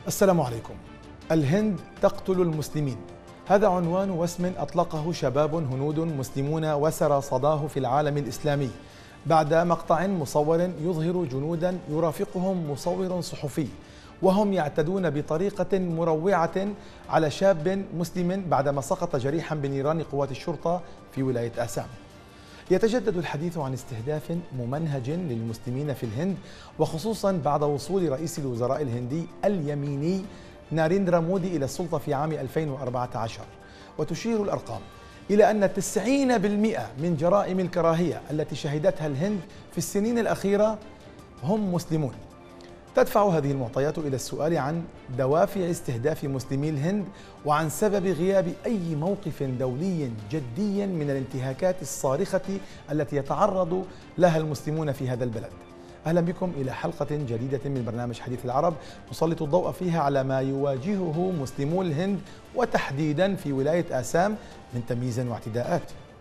السلام عليكم. الهند تقتل المسلمين، هذا عنوان واسم أطلقه شباب هنود مسلمون وسرى صداه في العالم الإسلامي بعد مقطع مصور يظهر جنودا يرافقهم مصور صحفي وهم يعتدون بطريقة مروعة على شاب مسلم بعدما سقط جريحا بنيران قوات الشرطة في ولاية آسام. يتجدد الحديث عن استهداف ممنهج للمسلمين في الهند، وخصوصا بعد وصول رئيس الوزراء الهندي اليميني ناريندرا مودي إلى السلطة في عام 2014. وتشير الأرقام إلى أن 90% من جرائم الكراهية التي شهدتها الهند في السنين الأخيرة هم مسلمون. تدفع هذه المعطيات إلى السؤال عن دوافع استهداف مسلمي الهند وعن سبب غياب أي موقف دولي جدي من الانتهاكات الصارخة التي يتعرض لها المسلمون في هذا البلد. أهلا بكم إلى حلقة جديدة من برنامج حديث العرب نسلط الضوء فيها على ما يواجهه مسلمو الهند وتحديدا في ولاية آسام من تمييز واعتداءات.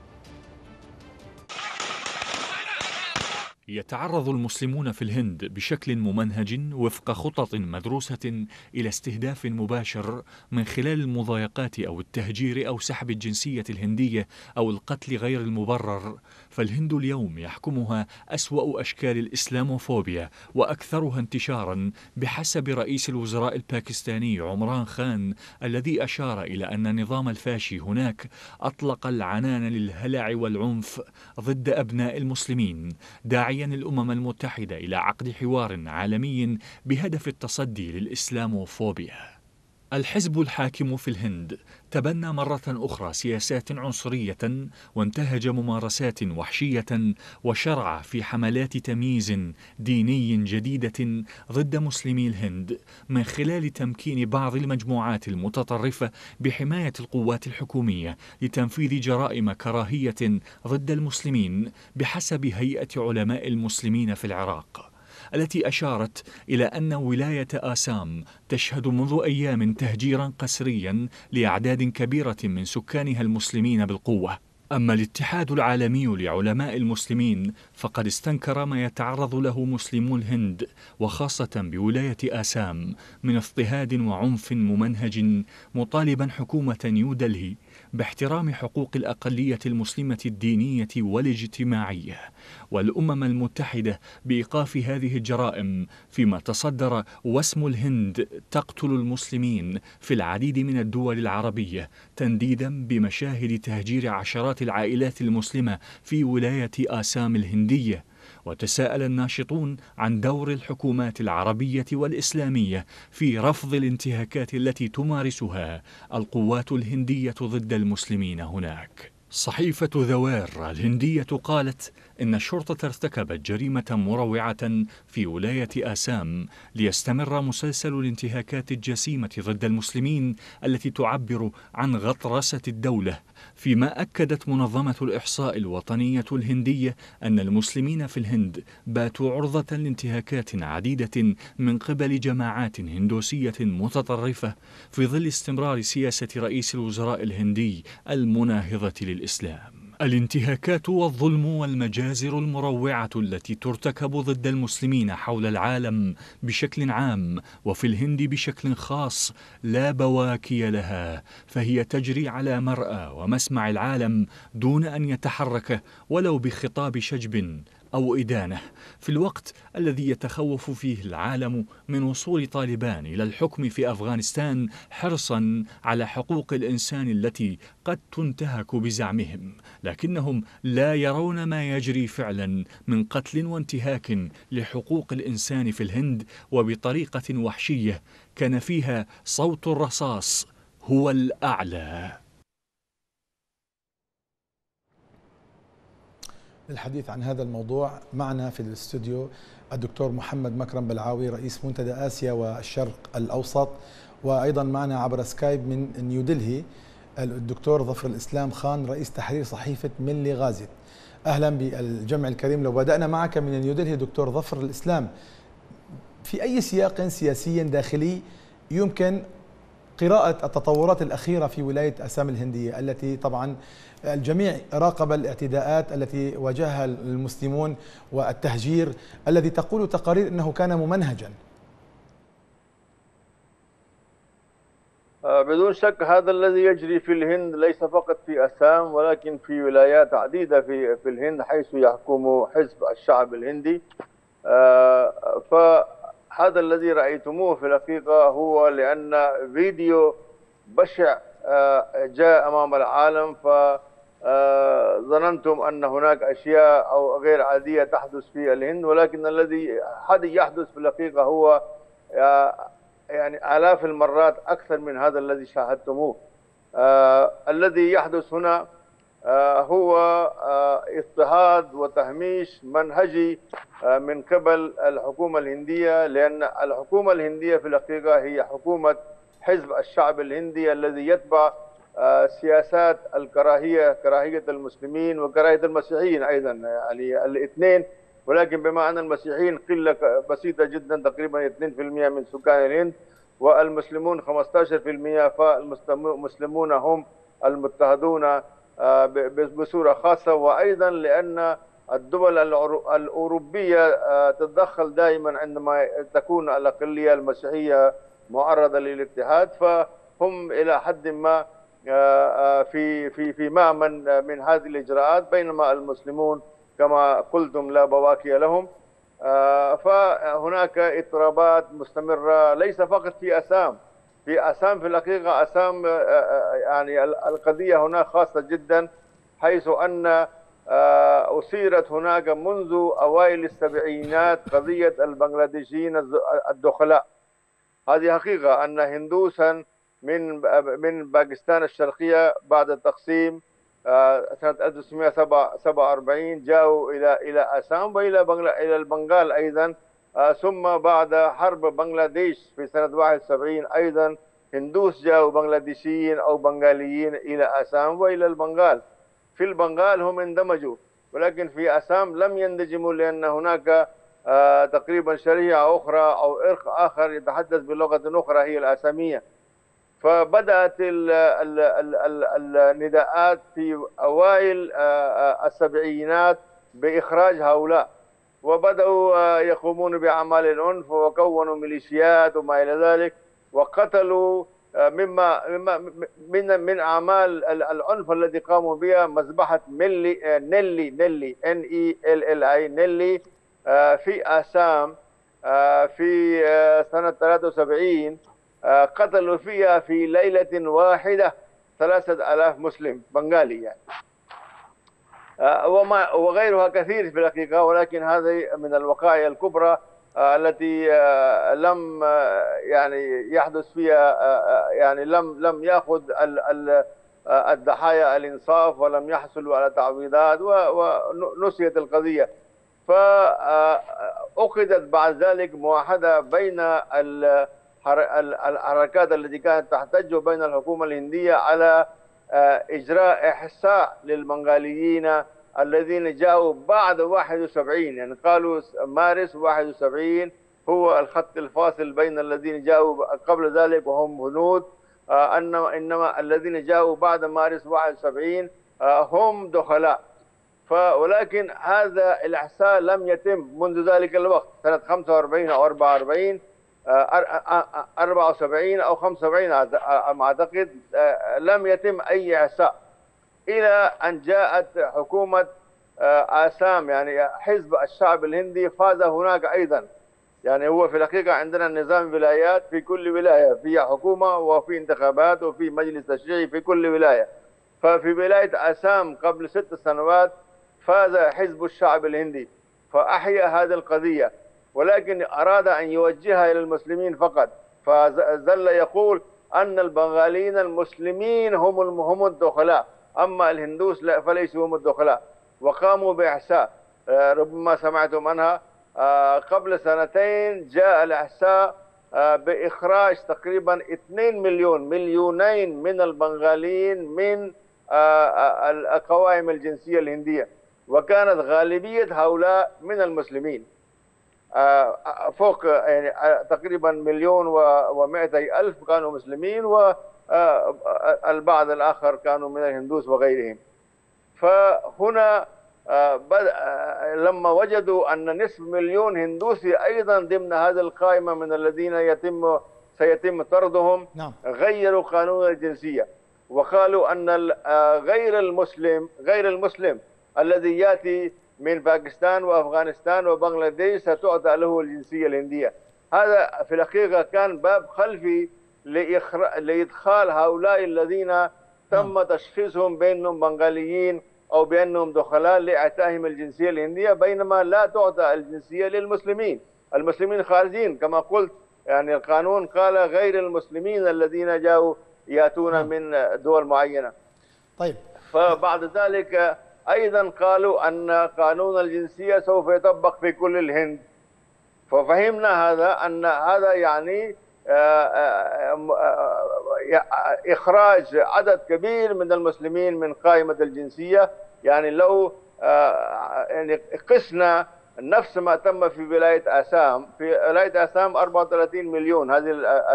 يتعرض المسلمون في الهند بشكل ممنهج وفق خطط مدروسة إلى استهداف مباشر من خلال المضايقات أو التهجير أو سحب الجنسية الهندية أو القتل غير المبرر. فالهند اليوم يحكمها أسوأ أشكال الإسلاموفوبيا وأكثرها انتشارا بحسب رئيس الوزراء الباكستاني عمران خان، الذي أشار إلى أن النظام الفاشي هناك أطلق العنان للهلع والعنف ضد أبناء المسلمين، داعيا الأمم المتحدة إلى عقد حوار عالمي بهدف التصدي للإسلاموفوبيا. الحزب الحاكم في الهند تبنى مرة أخرى سياسات عنصرية وانتهج ممارسات وحشية وشرع في حملات تمييز ديني جديدة ضد مسلمي الهند من خلال تمكين بعض المجموعات المتطرفة بحماية القوات الحكومية لتنفيذ جرائم كراهية ضد المسلمين بحسب هيئة علماء المسلمين في العراق، التي أشارت إلى أن ولاية آسام تشهد منذ أيام تهجيرا قسريا لأعداد كبيرة من سكانها المسلمين بالقوة. أما الاتحاد العالمي لعلماء المسلمين فقد استنكر ما يتعرض له مسلمو الهند وخاصة بولاية آسام من اضطهاد وعنف ممنهج، مطالبا حكومة نيودلهي باحترام حقوق الأقلية المسلمة الدينية والاجتماعية والأمم المتحدة بإيقاف هذه الجرائم، فيما تصدر واسم الهند تقتل المسلمين في العديد من الدول العربية تنديدا بمشاهد تهجير عشرات العائلات المسلمة في ولاية آسام الهندية. وتساءل الناشطون عن دور الحكومات العربية والإسلامية في رفض الانتهاكات التي تمارسها القوات الهندية ضد المسلمين هناك. صحيفة ذوار الهندية قالت إن الشرطة ارتكبت جريمة مروعة في ولاية آسام ليستمر مسلسل الانتهاكات الجسيمة ضد المسلمين التي تعبر عن غطرسة الدولة، فيما أكدت منظمة الإحصاء الوطنية الهندية أن المسلمين في الهند باتوا عرضة لانتهاكات عديدة من قبل جماعات هندوسية متطرفة في ظل استمرار سياسة رئيس الوزراء الهندي المناهضة للإسلام. الانتهاكات والظلم والمجازر المروعة التي ترتكب ضد المسلمين حول العالم بشكل عام وفي الهند بشكل خاص لا بواكي لها، فهي تجري على مرأى ومسمع العالم دون أن يتحرك ولو بخطاب شجب أو إدانة، في الوقت الذي يتخوف فيه العالم من وصول طالبان إلى الحكم في أفغانستان حرصا على حقوق الإنسان التي قد تنتهك بزعمهم، لكنهم لا يرون ما يجري فعلا من قتل وانتهاك لحقوق الإنسان في الهند وبطريقة وحشية كان فيها صوت الرصاص هو الأعلى. للحديث عن هذا الموضوع معنا في الاستوديو الدكتور محمد مكرم بلعاوي رئيس منتدى آسيا والشرق الأوسط، وأيضا معنا عبر سكايب من نيودلهي الدكتور ظفر الإسلام خان رئيس تحرير صحيفة ملي غازي. أهلا بالجمع الكريم. لو بدأنا معك من نيودلهي دكتور ظفر الإسلام، في أي سياق سياسي داخلي يمكن قراءة التطورات الأخيرة في ولاية آسام الهندية التي طبعا الجميع راقب الاعتداءات التي واجهها المسلمون والتهجير الذي تقول تقارير أنه كان ممنهجا؟ بدون شك هذا الذي يجري في الهند ليس فقط في أسام ولكن في ولايات عديدة في الهند، حيث يحكم حزب الشعب الهندي. فهذا الذي رأيتموه في الحقيقة هو لأن فيديو بشع جاء أمام العالم، فظننتم أن هناك أشياء أو غير عادية تحدث في الهند، ولكن الذي يحدث في الحقيقة هو يعني آلاف المرات أكثر من هذا الذي شاهدتموه. الذي يحدث هنا هو اضطهاد وتهميش منهجي من قبل الحكومة الهندية، لأن الحكومة الهندية في الحقيقة هي حكومة حزب الشعب الهندي الذي يتبع سياسات الكراهية، كراهية المسلمين وكراهية المسيحيين أيضا، يعني الاثنين، ولكن بما أن المسيحيين قلة بسيطة جدا تقريبا 2% من سكان الهند والمسلمون 15%، فالمسلمون هم المضطهدون بصورة خاصة. وأيضا لأن الدول الأوروبية تتدخل دائما عندما تكون الأقلية المسيحية معرضة للاضطهاد، فهم إلى حد ما في مأمن من هذه الإجراءات، بينما المسلمون كما قلتم لا بواكي لهم. فهناك اضطرابات مستمرة ليس فقط في أسام. في الحقيقة أسام يعني القضية هناك خاصة جدا، حيث أن أثيرت هناك منذ أوائل السبعينات قضية البنغلاديشيين الدخلاء. هذه حقيقة أن هندوسا من باكستان الشرقية بعد التقسيم سنة 1947 جاءوا إلى أسام وإلى البنغال أيضا، ثم بعد حرب بنغلاديش في سنة 71 أيضا هندوس جاءوا بنغلاديشيين أو بنغاليين إلى أسام وإلى البنغال. في البنغال هم اندمجوا، ولكن في أسام لم يندمجوا، لأن هناك تقريبا شريعة أخرى أو إرق آخر يتحدث بلغة أخرى هي الآسامية. فبدأت النداءات في أوائل السبعينات بإخراج هؤلاء، وبدأوا يقومون بأعمال العنف وكونوا ميليشيات وما إلى ذلك، وقتلوا من أعمال العنف الذي قاموا بها مذبحة نيلي نيلي في آسام في سنة 73. قتلوا فيها في ليلة واحدة 3000 مسلم بنغالي يعني. وغيرها كثير في الحقيقة، ولكن هذه من الوقائع الكبرى التي لم يعني يحدث فيها يعني لم يأخذ الضحايا الإنصاف ولم يحصلوا على تعويضات ونسيت القضية. فأخذت بعد ذلك موحدة بين الحركات التي كانت تحتج بين الحكومة الهندية على إجراء إحصاء للبنغاليين الذين جاءوا بعد 71، يعني قالوا مارس 71 هو الخط الفاصل بين الذين جاءوا قبل ذلك وهم هنود، إنما الذين جاءوا بعد مارس 71 هم دخلاء. ولكن هذا الإحصاء لم يتم منذ ذلك الوقت، سنة 45 أو 44 74 أو 75 أعتقد، لم يتم أي إحصاء إلى أن جاءت حكومة آسام، يعني حزب الشعب الهندي فاز هناك أيضا. يعني هو في الحقيقة عندنا نظام ولايات، في كل ولاية فيها حكومة وفي انتخابات وفي مجلس تشريعي في كل ولاية. ففي ولاية آسام قبل 6 سنوات فاز حزب الشعب الهندي فأحيا هذه القضية، ولكن أراد أن يوجهها إلى المسلمين فقط، فظل يقول أن البنغاليين المسلمين هم الدخلاء، أما الهندوس لا فليسوا هم الدخلاء. وقاموا بإحصاء، ربما سمعتم عنها، قبل 2 جاء الإحصاء بإخراج تقريبا 2 مليونين من البنغاليين من القوائم الجنسية الهندية، وكانت غالبية هؤلاء من المسلمين، فوق يعني تقريبا 1,200,000 كانوا مسلمين، والبعض الآخر كانوا من الهندوس وغيرهم. فهنا لما وجدوا أن نصف مليون هندوسي أيضا ضمن هذه القائمة من الذين يتم سيتم طردهم. نعم. غيروا قانون الجنسية وقالوا أن غير المسلم الذي يأتي من باكستان وأفغانستان وبنغلاديش ستعطى له الجنسية الهندية. هذا في الحقيقة كان باب خلفي لإدخال هؤلاء الذين تم تشخيصهم بأنهم بنغاليين أو بأنهم دخلاء لإعطائهم الجنسية الهندية، بينما لا تعطى الجنسية للمسلمين. المسلمين خارجين كما قلت، يعني القانون قال غير المسلمين الذين جاءوا يأتون من دول معينة. طيب. فبعد ذلك أيضا قالوا أن قانون الجنسية سوف يطبق في كل الهند. ففهمنا أن هذا يعني إخراج عدد كبير من المسلمين من قائمة الجنسية. يعني لو يعني قسنا نفس ما تم في ولاية آسام، في ولاية آسام 34 مليون هذه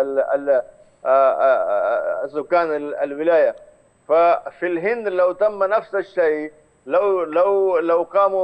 سكان الولاية. ففي الهند لو تم نفس الشيء، لو قاموا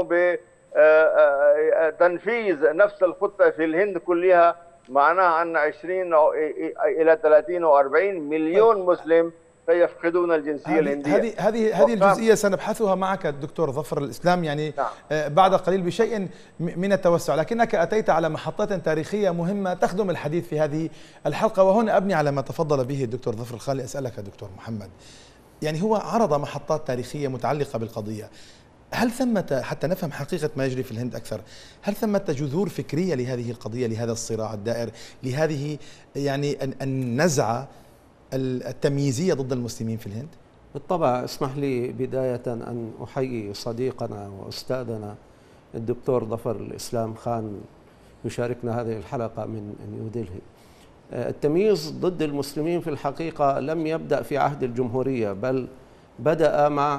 بتنفيذ نفس الخطة في الهند كلها، معناها أن 20 إلى 30 أو 40 مليون مسلم سيفقدون الجنسية الهندية. هذه الجزئية سنبحثها معك الدكتور ظفر الإسلام، يعني بعد قليل بشيء من التوسع، لكنك أتيت على محطات تاريخية مهمة تخدم الحديث في هذه الحلقة، وهنا أبني على ما تفضل به الدكتور ظفر الخالي. أسألك دكتور محمد، يعني هو عرض محطات تاريخية متعلقة بالقضية، هل ثمة، حتى نفهم حقيقة ما يجري في الهند أكثر، هل ثمة جذور فكرية لهذه القضية، لهذا الصراع الدائر، لهذه يعني النزعة التمييزية ضد المسلمين في الهند؟ بالطبع. اسمح لي بداية أن أحيي صديقنا وأستاذنا الدكتور ظفر الإسلام خان يشاركنا هذه الحلقة من نيودلهي. التمييز ضد المسلمين في الحقيقة لم يبدأ في عهد الجمهورية، بل بدأ مع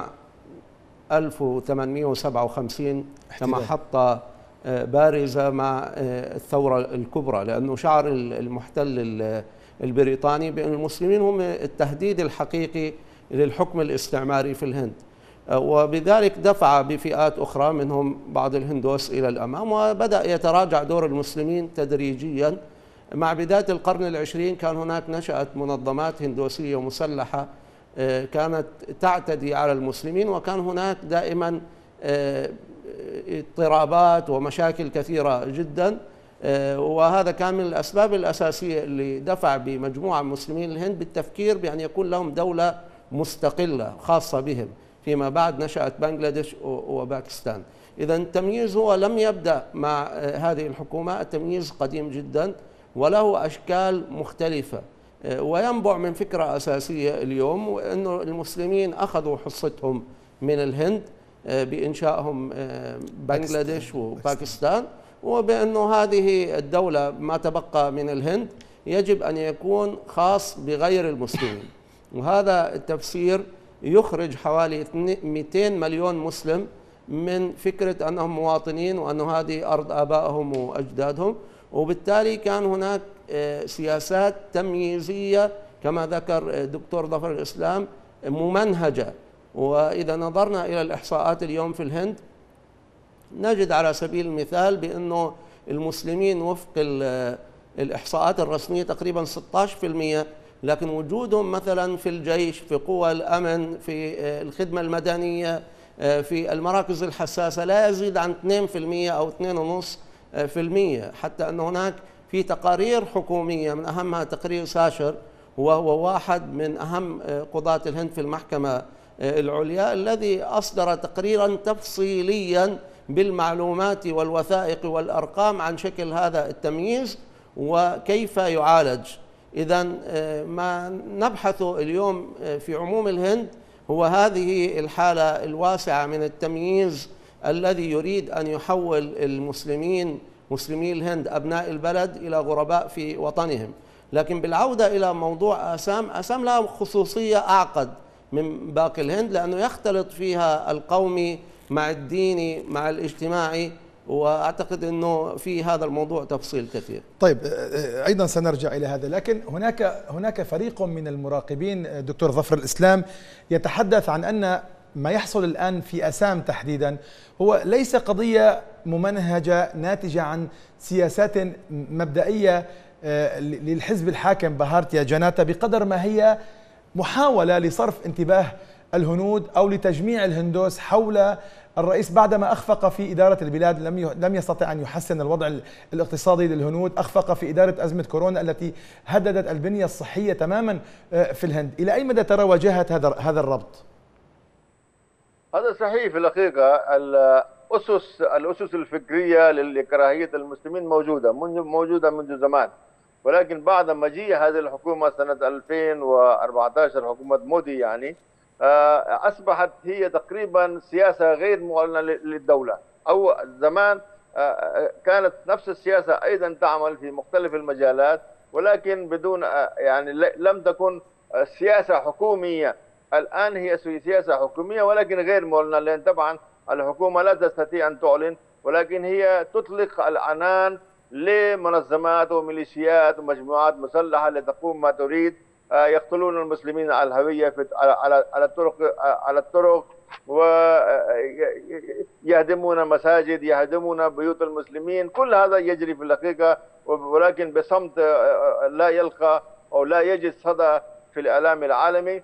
1857 كما حط بارزة مع الثورة الكبرى، لأنه شعر المحتل البريطاني بأن المسلمين هم التهديد الحقيقي للحكم الاستعماري في الهند، وبذلك دفع بفئات أخرى منهم بعض الهندوس إلى الأمام، وبدأ يتراجع دور المسلمين تدريجيا. مع بداية القرن العشرين كان هناك نشأت منظمات هندوسية مسلحة كانت تعتدي على المسلمين، وكان هناك دائما اضطرابات ومشاكل كثيرة جدا، وهذا كان من الأسباب الأساسية اللي دفع بمجموعة من مسلمين الهند بالتفكير بأن يكون لهم دولة مستقلة خاصة بهم. فيما بعد نشأت بنغلاديش وباكستان. إذا التمييز هو لم يبدأ مع هذه الحكومة، التمييز قديم جدا وله أشكال مختلفة، وينبع من فكرة أساسية اليوم، وأنه المسلمين أخذوا حصتهم من الهند بإنشائهم بنغلاديش وباكستان، وبأنه هذه الدولة ما تبقى من الهند يجب أن يكون خاص بغير المسلمين. وهذا التفسير يخرج حوالي 200 مليون مسلم من فكرة أنهم مواطنين وأن هذه أرض آبائهم وأجدادهم، وبالتالي كان هناك سياسات تمييزية كما ذكر الدكتور ظفر الإسلام ممنهجة. وإذا نظرنا إلى الإحصاءات اليوم في الهند نجد على سبيل المثال بأنه المسلمين وفق الإحصاءات الرسمية تقريبا 16%، لكن وجودهم مثلا في الجيش، في قوى الأمن، في الخدمة المدنية، في المراكز الحساسة لا يزيد عن 2% أو 2.5%. حتى أن هناك في تقارير حكومية من أهمها تقرير ساشر، وهو واحد من أهم قضاة الهند في المحكمة العليا، الذي أصدر تقريرا تفصيليا بالمعلومات والوثائق والأرقام عن شكل هذا التمييز وكيف يعالج. إذا ما نبحثه اليوم في عموم الهند هو هذه الحالة الواسعة من التمييز الذي يريد أن يحول المسلمين مسلمي الهند أبناء البلد إلى غرباء في وطنهم. لكن بالعودة إلى موضوع آسام لها خصوصية أعقد من باقي الهند، لأنه يختلط فيها القومي مع الديني مع الاجتماعي، وأعتقد أنه في هذا الموضوع تفصيل كثير. طيب أيضا سنرجع إلى هذا، لكن هناك فريق من المراقبين دكتور ظفر الإسلام يتحدث عن أن ما يحصل الآن في آسام تحديدا هو ليس قضية ممنهجة ناتجة عن سياسات مبدئية للحزب الحاكم بهارتيا جناتا بقدر ما هي محاولة لصرف انتباه الهنود أو لتجميع الهندوس حول الرئيس بعدما أخفق في إدارة البلاد. لم يستطع أن يحسن الوضع الاقتصادي للهنود، أخفق في إدارة أزمة كورونا التي هددت البنية الصحية تماما في الهند. إلى أي مدى ترى واجهة هذا الربط؟ هذا صحيح في الحقيقة. الأسس الفكرية لكراهية المسلمين موجودة منذ زمان، ولكن بعد مجيء هذه الحكومة سنة 2014 حكومة مودي يعني أصبحت هي تقريبا سياسة غير معلنة للدولة. أو زمان كانت نفس السياسة أيضا تعمل في مختلف المجالات، ولكن بدون يعني لم تكن سياسة حكومية. الآن هي سياسة حكومية ولكن غير معلنة، لأن طبعا الحكومة لا تستطيع أن تعلن، ولكن هي تطلق العنان لمنظمات وميليشيات ومجموعات مسلحة لتقوم ما تريد. يقتلون المسلمين على الهوية على الطرق ويهدمون مساجد، يهدمون بيوت المسلمين. كل هذا يجري في الحقيقة، ولكن بصمت لا يلقى أو لا يجد صدى في الإعلام العالمي.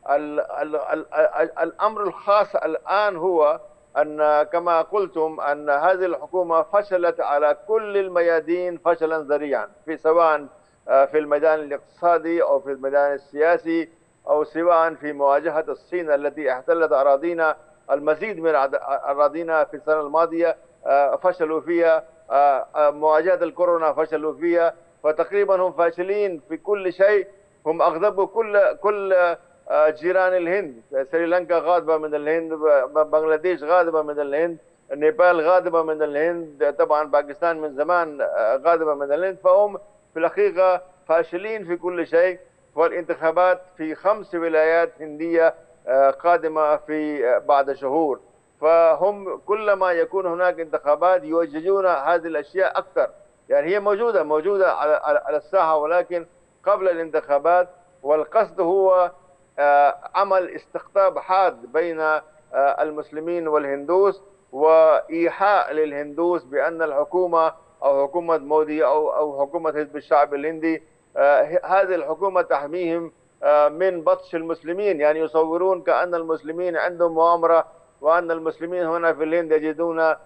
الأمر الخاص الآن هو أن كما قلتم أن هذه الحكومة فشلت على كل الميادين فشلا ذريعا، سواء في الميدان الاقتصادي أو في الميدان السياسي أو سواء في مواجهة الصين التي احتلت أراضينا، المزيد من أراضينا في السنة الماضية فشلوا فيها، مواجهة الكورونا فشلوا فيها، فتقريبا هم فاشلين في كل شيء. هم أغضبوا كل جيران الهند، سريلانكا غاضبة من الهند، بنغلاديش غاضبة من الهند، نيبال غاضبة من الهند، طبعا باكستان من زمان غاضبة من الهند. فهم في الحقيقة فاشلين في كل شيء. والانتخابات في 5 ولايات هندية قادمة في بعد شهور، فهم كلما يكون هناك انتخابات يوجهون هذه الأشياء أكثر. يعني هي موجودة على الساحة، ولكن قبل الانتخابات. والقصد هو عمل استقطاب حاد بين المسلمين والهندوس، وإيحاء للهندوس بأن الحكومة أو حكومة مودي أو حكومة حزب الشعب الهندي هذه الحكومة تحميهم من بطش المسلمين. يعني يصورون كأن المسلمين عندهم مؤامرة، وأن المسلمين هنا في الهند يجدون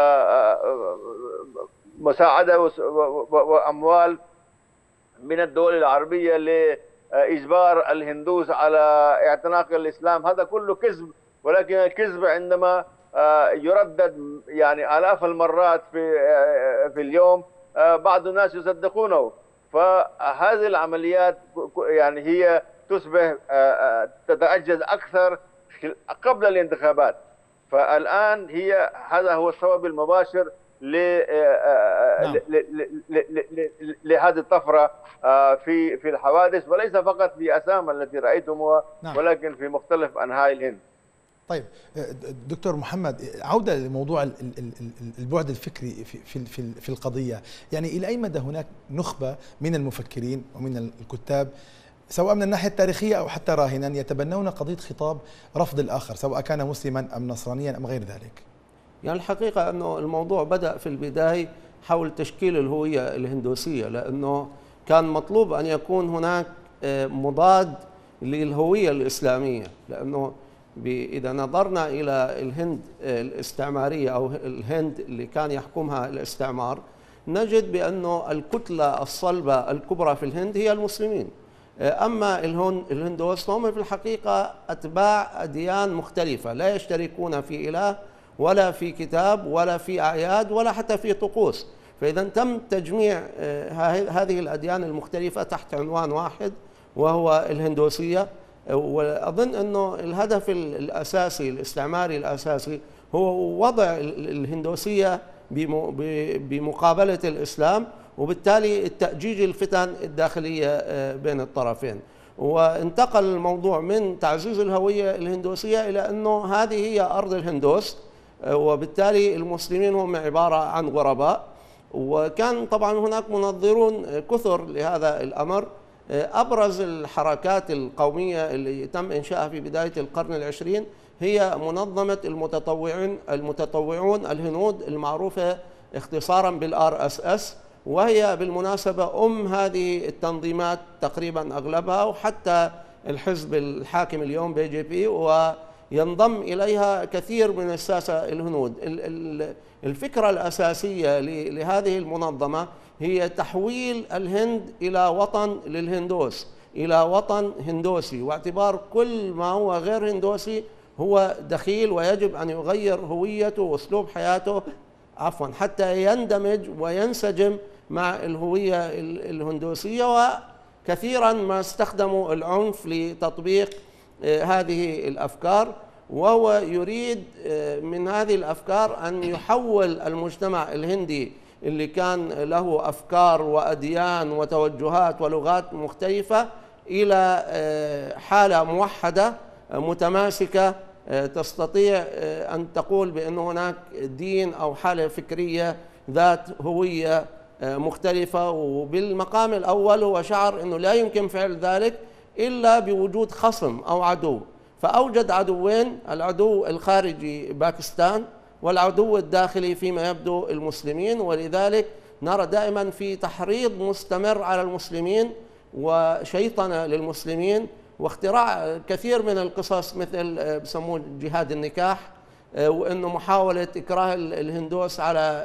مساعدة وأموال من الدول العربية لإجبار الهندوس على اعتناق الإسلام. هذا كله كذب، ولكن الكذب عندما يردد يعني آلاف المرات في اليوم بعض الناس يصدقونه. فهذه العمليات يعني هي تصبح تتأجج أكثر قبل الانتخابات. فالآن هذا هو السبب المباشر لهذه الطفرة في الحوادث، وليس فقط في أسام التي رأيتموها، ولكن في مختلف أنحاء الهند. طيب دكتور محمد، عودة لموضوع البعد الفكري في القضية. يعني إلى أي مدى هناك نخبة من المفكرين ومن الكتاب سواء من الناحية التاريخية أو حتى راهنا يتبنون قضية خطاب رفض الآخر سواء كان مسلما أم نصرانيا أم غير ذلك؟ يعني الحقيقة أنه الموضوع بدأ في البداية حول تشكيل الهوية الهندوسية، لأنه كان مطلوب أن يكون هناك مضاد للهوية الإسلامية. لأنه إذا نظرنا إلى الهند الاستعمارية أو الهند اللي كان يحكمها الاستعمار، نجد بأنه الكتلة الصلبة الكبرى في الهند هي المسلمين. أما الهندوس هم في الحقيقة أتباع أديان مختلفة، لا يشتركون في إله ولا في كتاب ولا في أعياد ولا حتى في طقوس. فإذا تم تجميع هذه الأديان المختلفة تحت عنوان واحد وهو الهندوسية. وأظن أنه الهدف الأساسي الاستعماري الأساسي هو وضع الهندوسية بمقابلة الإسلام، وبالتالي التأجيج الفتن الداخلية بين الطرفين. وانتقل الموضوع من تعزيز الهوية الهندوسية إلى أنه هذه هي أرض الهندوس، وبالتالي المسلمين هم عبارة عن غرباء. وكان طبعا هناك منظرون كثر لهذا الأمر. أبرز الحركات القومية اللي تم إنشائها في بداية القرن العشرين هي منظمة المتطوعون الهنود المعروفة اختصارا بالRSS، وهي بالمناسبة هذه التنظيمات تقريبا أغلبها، وحتى الحزب الحاكم اليوم BJP، وينضم إليها كثير من الساسة الهنود. الفكرة الأساسية لهذه المنظمة هي تحويل الهند إلى وطن للهندوس، إلى وطن هندوسي، واعتبار كل ما هو غير هندوسي هو دخيل ويجب أن يغير هويته وأسلوب حياته حتى يندمج وينسجم مع الهوية الهندوسية. وكثيرا ما استخدموا العنف لتطبيق هذه الأفكار، وهو يريد من هذه الأفكار أن يحول المجتمع الهندي اللي كان له أفكار وأديان وتوجهات ولغات مختلفة إلى حالة موحدة متماسكة تستطيع أن تقول بأن هناك دين أو حالة فكرية ذات هوية مختلفة. وبالمقام الأول هو شعر أنه لا يمكن فعل ذلك إلا بوجود خصم أو عدو، فأوجد عدوين: العدو الخارجي باكستان، والعدو الداخلي فيما يبدو المسلمين. ولذلك نرى دائما في تحريض مستمر على المسلمين وشيطنة للمسلمين واختراع كثير من القصص، مثل بسموه جهاد النكاح، وأنه محاولة إكراه الهندوس على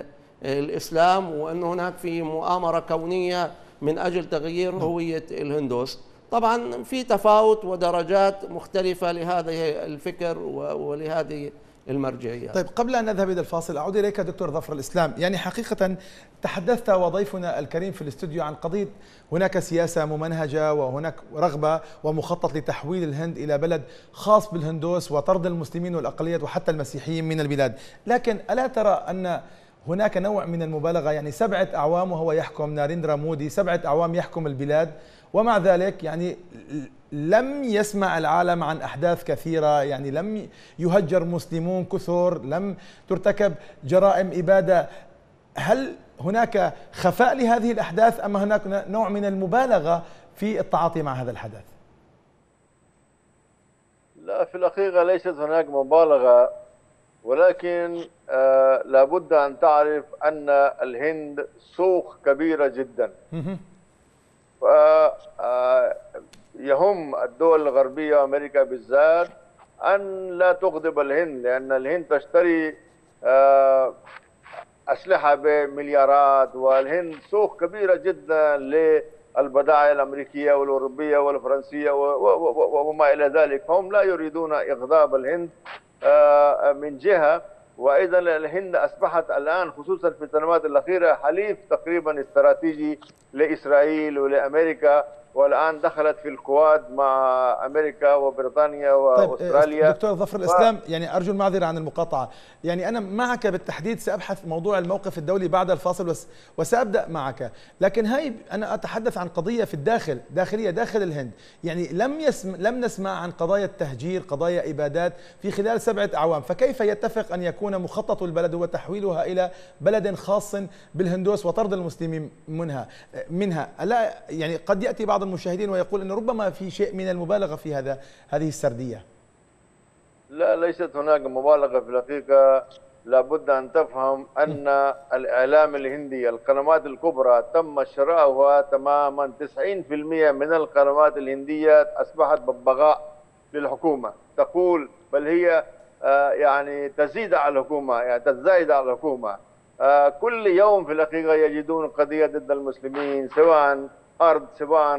الإسلام، وأنه هناك في مؤامرة كونية من أجل تغيير هوية الهندوس. طبعا في تفاوت ودرجات مختلفة لهذه الفكر ولهذه المرجعية. طيب، قبل أن نذهب إلى الفاصل أعود إليك دكتور ظفر الإسلام. يعني حقيقة تحدثت وضيفنا الكريم في الاستوديو عن قضية هناك سياسة ممنهجة وهناك رغبة ومخطط لتحويل الهند إلى بلد خاص بالهندوس وطرد المسلمين والأقليات وحتى المسيحيين من البلاد، لكن ألا ترى أن هناك نوع من المبالغة؟ يعني 7 أعوام وهو يحكم، ناريندرا مودي 7 أعوام يحكم البلاد، ومع ذلك يعني لم يسمع العالم عن أحداث كثيرة، يعني لم يهجر مسلمون كثر، لم ترتكب جرائم إبادة. هل هناك خفاء لهذه الأحداث أم هناك نوع من المبالغة في التعاطي مع هذا الحدث؟ لا، في الحقيقة ليست هناك مبالغة، ولكن لابد أن تعرف أن الهند سوق كبيرة جدا. يهم الدول الغربية وأمريكا بالذات أن لا تغضب الهند، لأن الهند تشتري أسلحة بمليارات، والهند سوق كبيرة جدا للبضائع الأمريكية والأوروبية والفرنسية وما إلى ذلك، فهم لا يريدون إغضاب الهند من جهة. وأيضا الهند أصبحت الآن خصوصا في السنوات الأخيرة حليف تقريبا استراتيجي لإسرائيل ولأمريكا، والآن دخلت في الكواد مع أمريكا وبريطانيا وأستراليا. طيب دكتور ظفر الإسلام، يعني أرجو المعذرة عن المقاطعة، يعني أنا معك بالتحديد، سأبحث موضوع الموقف الدولي بعد الفاصل وسأبدأ معك، لكن هاي أنا أتحدث عن قضية في الداخل، داخلية داخل الهند. يعني لم نسمع عن قضايا التهجير، قضايا إبادات في خلال 7 أعوام، فكيف يتفق أن يكون مخطط البلد هو تحويلها إلى بلد خاص بالهندوس وطرد المسلمين منها؟ ألا يعني قد يأتي بعض المشاهدين ويقول أن ربما في شيء من المبالغة في هذه السردية. لا، ليست هناك مبالغة في الحقيقة. لابد أن تفهم أن الإعلام الهندي، القنوات الكبرى تم شراؤها تماما. 90% من القنوات الهندية أصبحت ببغاء للحكومة، تقول بل هي يعني تزيد على الحكومة، يعني تزايد على الحكومة. كل يوم في الحقيقة يجدون قضية ضد المسلمين، سواء أرض، سواء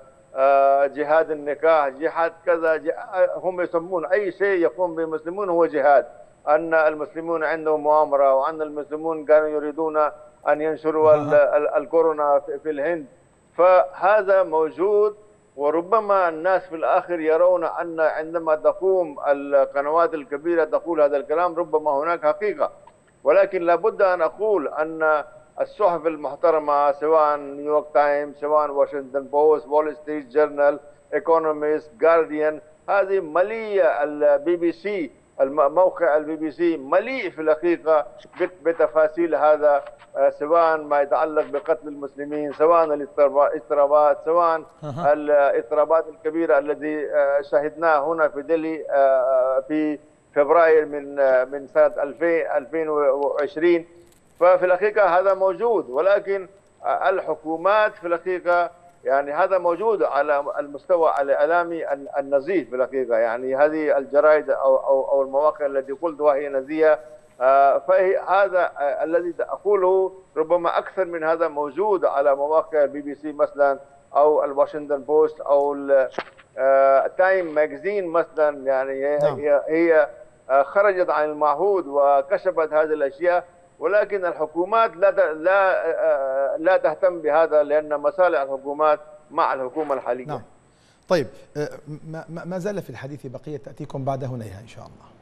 جهاد النكاح، جهاد كذا، هم يسمون أي شيء يقوم به المسلمون هو جهاد. أن المسلمون عندهم مؤامرة، وأن المسلمون كانوا يريدون أن ينشروا الكورونا في الهند. فهذا موجود، وربما الناس في الآخر يرون أن عندما تقوم القنوات الكبيرة تقول هذا الكلام ربما هناك حقيقة. ولكن لابد أن أقول أن الصحف المحترمة، سواء نيويورك تايمز، سواء واشنطن بوست، وول ستريت جورنال، ايكونومست، جارديان، هذه مليئة. البي بي سي، موقع البي بي سي مليء في الحقيقة بتفاصيل هذا، سواء ما يتعلق بقتل المسلمين، سواء الاضطرابات، سواء الاضطرابات الكبيرة التي شهدناها هنا في دلهي في فبراير من سنة 2020. ففي الحقيقة هذا موجود، ولكن الحكومات في الحقيقة يعني هذا موجود على المستوى الإعلامي النزيه في الحقيقة. يعني هذه الجرائد أو المواقع التي قلت وهي نزيهة، فهي هذا الذي أقوله ربما أكثر من هذا موجود على مواقع BBC مثلا، أو الواشنطن بوست، أو تايم ماجازين مثلا. يعني هي خرجت عن المعهود وكشفت هذه الأشياء، ولكن الحكومات لا تهتم بهذا، لأن مصالح الحكومات مع الحكومة الحالية. نعم. طيب، ما زال في الحديث بقية، تأتيكم بعد هنيها إن شاء الله.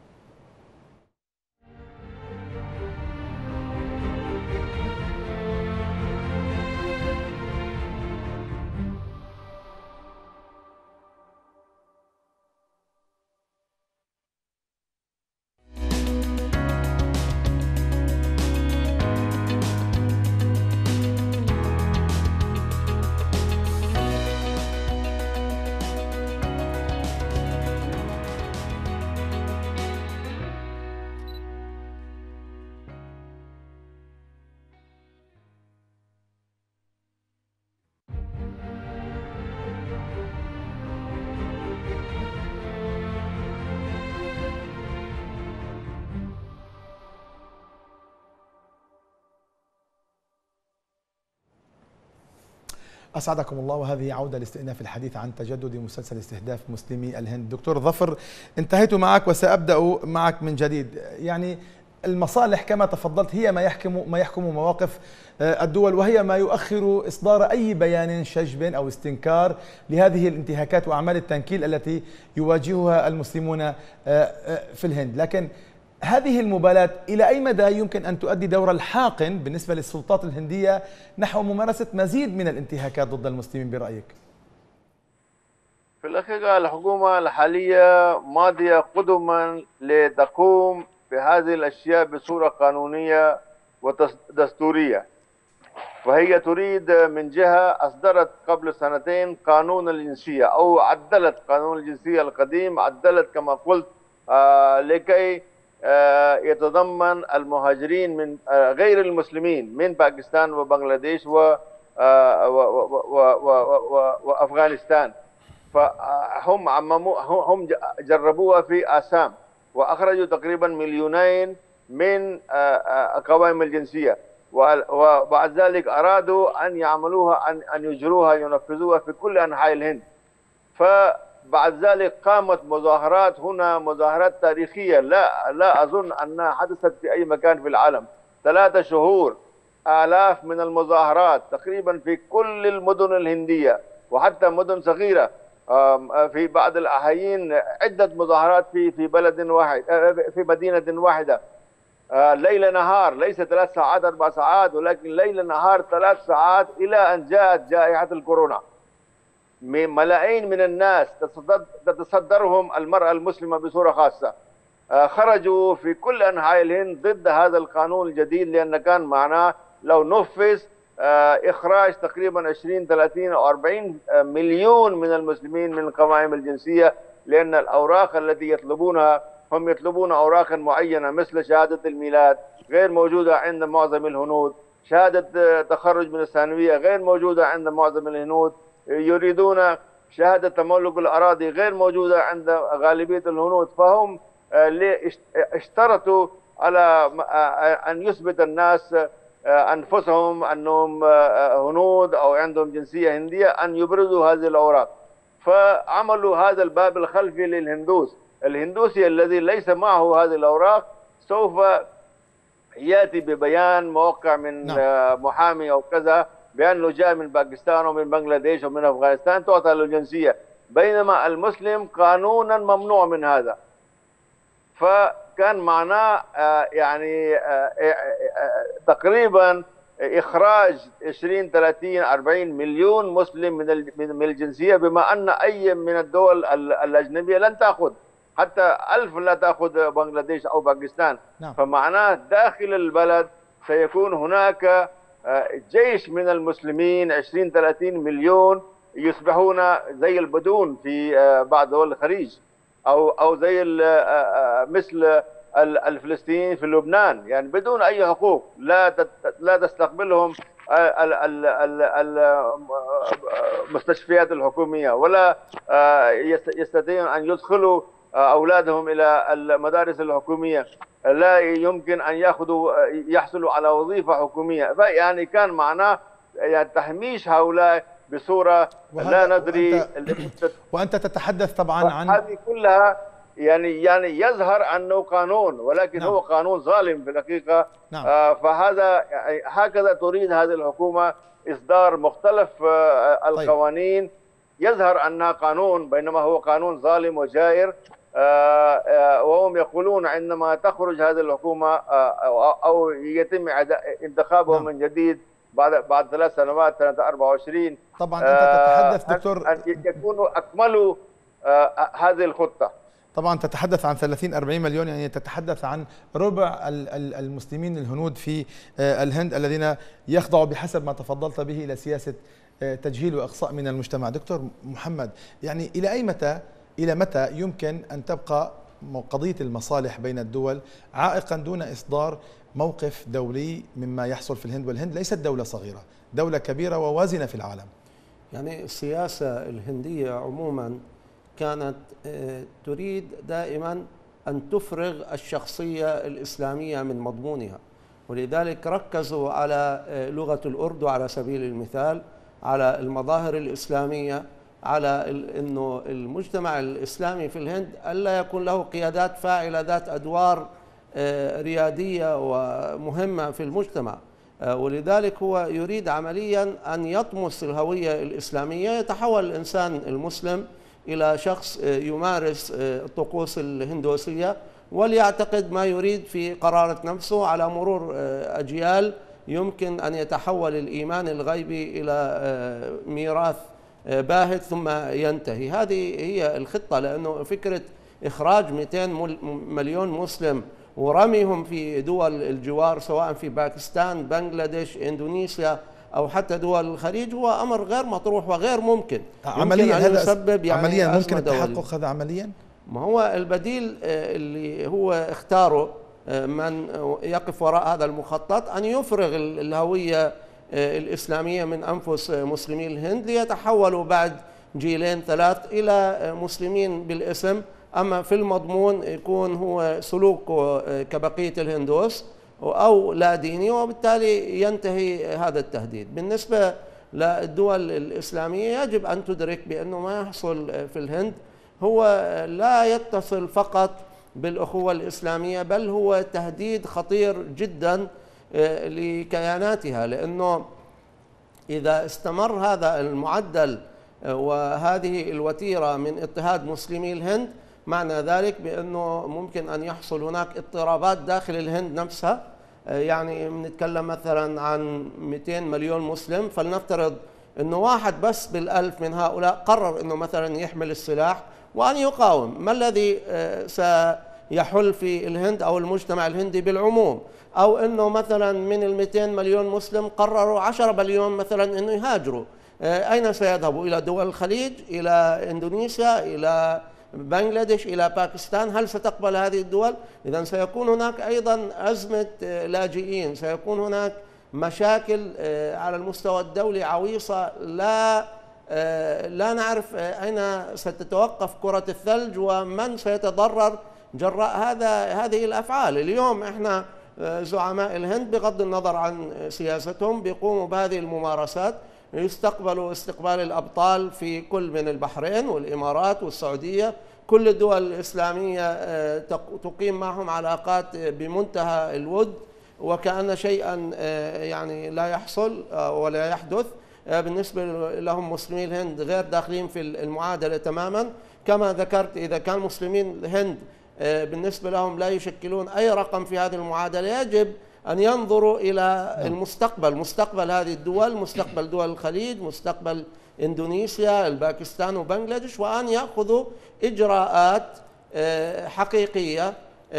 أسعدكم الله، وهذه عودة لاستئناف الحديث عن تجدد مسلسل استهداف مسلمي الهند. دكتور ظفر، انتهيت معك وسأبدأ معك من جديد. يعني المصالح كما تفضلت هي ما يحكم مواقف الدول، وهي ما يؤخر إصدار أي بيان شجب أو استنكار لهذه الانتهاكات وأعمال التنكيل التي يواجهها المسلمون في الهند. لكن هذه المبالاة إلى أي مدى يمكن أن تؤدي دور الحاقن بالنسبة للسلطات الهندية نحو ممارسة مزيد من الانتهاكات ضد المسلمين برأيك؟ في الحقيقة الحكومة الحالية ماضية قدما لتقوم بهذه الأشياء بصورة قانونية ودستورية. وهي تريد من جهة أصدرت قبل سنتين قانون الجنسية، أو عدلت قانون الجنسية القديم، عدلت كما قلت لكي يتضمن المهاجرين من غير المسلمين من باكستان وبنغلاديش وأفغانستان. فهم هم جربوها في آسام وأخرجوا تقريبا 2 مليون من قوائم الجنسية، وبعد ذلك أرادوا أن يعملوها، أن يجروها، ينفذوها في كل أنحاء الهند. فبعد ذلك قامت مظاهرات هنا، مظاهرات تاريخية لا أظن أنها حدثت في أي مكان في العالم. 3 شهور آلاف من المظاهرات تقريبا في كل المدن الهندية وحتى مدن صغيرة. في بعض الأحايين عدة مظاهرات في بلد واحد، في مدينة واحدة، ليل نهار، ليس 3 ساعات 4 ساعات، ولكن ليل نهار 3 ساعات، إلى أن جاءت جائحة الكورونا. ملايين من الناس تتصدرهم المرأة المسلمة بصورة خاصة، خرجوا في كل أنحاء الهند ضد هذا القانون الجديد، لأن كان معناه لو نفذ إخراج تقريبا 20 30 أو 40 مليون من المسلمين من القوائم الجنسية، لأن الأوراق التي يطلبونها، هم يطلبون أوراقا معينة مثل شهادة الميلاد غير موجودة عند معظم الهنود، شهادة تخرج من الثانوية غير موجودة عند معظم الهنود، يريدون شهادة تملك الأراضي غير موجودة عند غالبية الهنود. فهم اشترطوا على أن يثبت الناس أنفسهم أنهم هنود أو عندهم جنسية هندية، أن يبرزوا هذه الأوراق. فعملوا هذا الباب الخلفي للهندوس. الهندوسي الذي ليس معه هذه الأوراق سوف يأتي ببيان موقع من محامي أو كذا بأنه جاء من باكستان ومن بنغلاديش ومن أفغانستان، تعطى له الجنسية، بينما المسلم قانونا ممنوع من هذا. فكان معناه يعني تقريبا إخراج 20 30 40 مليون مسلم من الجنسية، بما أن أي من الدول الأجنبية لن تأخذ، حتى 1000 لا تأخذ بنغلاديش أو باكستان. فمعناه داخل البلد سيكون هناك جيش من المسلمين 20 30 مليون يصبحون زي البدون في بعض دول الخليج، أو زي مثل الفلسطينيين في لبنان، يعني بدون أي حقوق، لا تستقبلهم المستشفيات الحكومية، ولا يستطيعون أن يدخلوا أولادهم إلى المدارس الحكومية، لا يمكن أن يحصلوا على وظيفة حكومية. يعني كان معناه يعني تهميش هؤلاء بصورة لا ندري. وأنت تتحدث طبعا عن هذه كلها يعني يظهر أنه قانون، ولكن نعم. هو قانون ظالم في الحقيقة. نعم. فهذا يعني هكذا تريد هذه الحكومة إصدار مختلف القوانين، يظهر أنها قانون بينما هو قانون ظالم وجائر. وهم يقولون عندما تخرج هذه الحكومة أو يتم انتخابهم من جديد بعد 3 سنوات سنة 24، طبعا أنت تتحدث دكتور أن يكونوا أكملوا هذه الخطة. طبعا تتحدث عن 30-40 مليون، يعني تتحدث عن ربع المسلمين الهنود في الهند الذين يخضعوا بحسب ما تفضلت به إلى سياسة تجهيل وإقصاء من المجتمع. دكتور محمد، يعني إلى متى يمكن أن تبقى قضية المصالح بين الدول عائقا دون إصدار موقف دولي مما يحصل في الهند؟ والهند ليست دولة صغيرة، دولة كبيرة ووازنة في العالم. يعني السياسة الهندية عموما كانت تريد دائما أن تفرغ الشخصية الإسلامية من مضمونها، ولذلك ركزوا على لغة الأردو على سبيل المثال، على المظاهر الإسلامية، على أنه المجتمع الإسلامي في الهند ألا يكون له قيادات فاعلة ذات أدوار ريادية ومهمة في المجتمع. ولذلك هو يريد عمليا أن يطمس الهوية الإسلامية، يتحول الإنسان المسلم إلى شخص يمارس الطقوس الهندوسية وليعتقد ما يريد في قرارة نفسه. على مرور أجيال يمكن أن يتحول الإيمان الغيبي إلى ميراث باهت ثم ينتهي. هذه هي الخطة، لأنه فكرة إخراج 200 مليون مسلم ورميهم في دول الجوار سواء في باكستان، بنغلاديش، إندونيسيا أو حتى دول الخليج هو أمر غير مطروح وغير ممكن. عمليا هذا يسبب يعني عمليا ممكن التحقق هذا عمليا؟ ما هو البديل اللي هو اختاره من يقف وراء هذا المخطط أن يفرغ الهوية الإسلامية من أنفس مسلمي الهند ليتحولوا بعد 2-3 إلى مسلمين بالاسم، أما في المضمون يكون هو سلوكه كبقية الهندوس أو لا ديني، وبالتالي ينتهي هذا التهديد. بالنسبة للدول الإسلامية يجب أن تدرك بأنه ما يحصل في الهند هو لا يتصل فقط بالأخوة الإسلامية، بل هو تهديد خطير جدا لكياناتها، لأنه إذا استمر هذا المعدل وهذه الوتيرة من اضطهاد مسلمي الهند، معنى ذلك بأنه ممكن أن يحصل هناك اضطرابات داخل الهند نفسها. يعني نتكلم مثلا عن 200 مليون مسلم، فلنفترض أنه واحد بس بالألف من هؤلاء قرر أنه مثلا يحمل السلاح وأن يقاوم، ما الذي سيحل في الهند أو المجتمع الهندي بالعموم؟ أو أنه مثلا من 200 مليون مسلم قرروا 10 مليون مثلا أنه يهاجروا، أين سيذهبوا؟ إلى دول الخليج، إلى إندونيسيا، إلى بنغلاديش، إلى باكستان؟ هل ستقبل هذه الدول؟ إذن سيكون هناك أيضا أزمة لاجئين، سيكون هناك مشاكل على المستوى الدولي عويصة لا نعرف أين ستتوقف كرة الثلج ومن سيتضرر جراء هذه الأفعال. اليوم إحنا زعماء الهند بغض النظر عن سياستهم بيقوموا بهذه الممارسات، يستقبلوا استقبال الأبطال في كل من البحرين والإمارات والسعودية، كل الدول الإسلامية تقيم معهم علاقات بمنتهى الود وكأن شيئا يعني لا يحصل ولا يحدث. بالنسبة لهم مسلمي الهند غير داخلين في المعادلة تماما. كما ذكرت، إذا كان مسلمين الهند بالنسبة لهم لا يشكلون أي رقم في هذه المعادلة، يجب أن ينظروا إلى المستقبل، مستقبل هذه الدول، مستقبل دول الخليج، مستقبل إندونيسيا، الباكستان وبنغلاديش، وأن يأخذوا إجراءات حقيقية